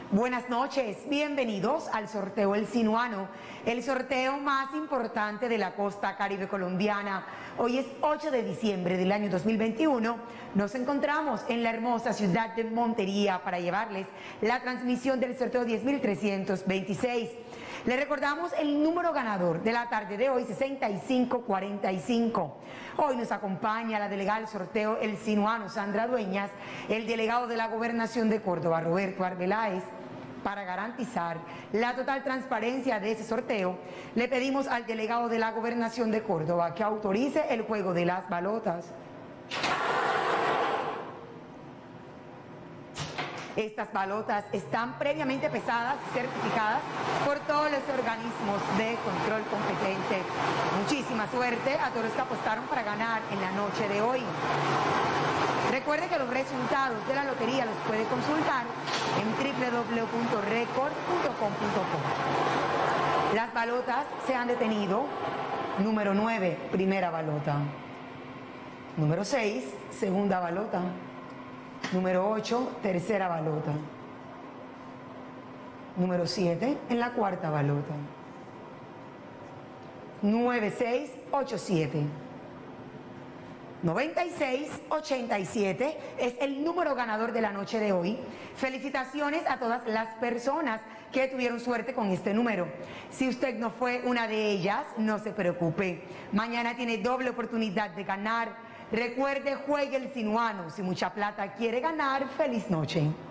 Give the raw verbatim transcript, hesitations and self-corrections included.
Buenas noches, bienvenidos al sorteo El Sinuano, el sorteo más importante de la costa caribe colombiana. Hoy es ocho de diciembre del año dos mil veintiuno. Nos encontramos en la hermosa ciudad de Montería para llevarles la transmisión del sorteo diez mil trescientos veintiséis. Le recordamos el número ganador de la tarde de hoy, sesenta y cinco cuarenta y cinco. Hoy nos acompaña la delegada del sorteo El Sinuano, Sandra Dueñas, el delegado de la Gobernación de Córdoba, Roberto Arbeláez. Para garantizar la total transparencia de ese sorteo, le pedimos al delegado de la Gobernación de Córdoba que autorice el juego de las balotas. Estas balotas están previamente pesadas y certificadas por todos los organismos de control competente. Muchísima suerte a todos los que apostaron para ganar en la noche de hoy. Recuerde que los resultados de la lotería los puede consultar en doble u doble u doble u punto record punto com punto co. Las balotas se han detenido. Número nueve, primera balota. Número seis, segunda balota. Número ocho, tercera balota. Número siete, en la cuarta balota. nueve seis ocho siete. noventa y seis ochenta y siete es el número ganador de la noche de hoy. Felicitaciones a todas las personas que tuvieron suerte con este número. Si usted no fue una de ellas, no se preocupe. Mañana tiene doble oportunidad de ganar. Recuerde, juegue El Sinuano. Si mucha plata quiere ganar, feliz noche.